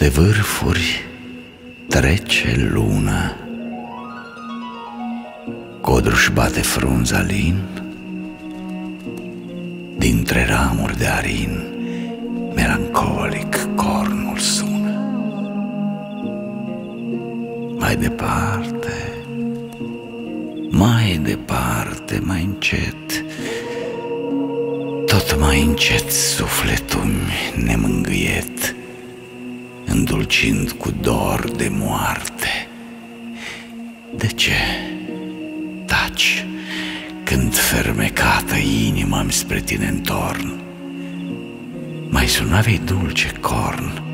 Peste vârfuri trece luna, codru-și bate frunza lin, dintre ramuri de arin melancolic cornul sună. Mai departe, mai departe, mai încet, tot mai încet sufletul-mi nemângâiet, îndulcind cu dor de moarte. De ce taci când fermecată inima-mi spre tine întorn? Mai suna vei dulce corn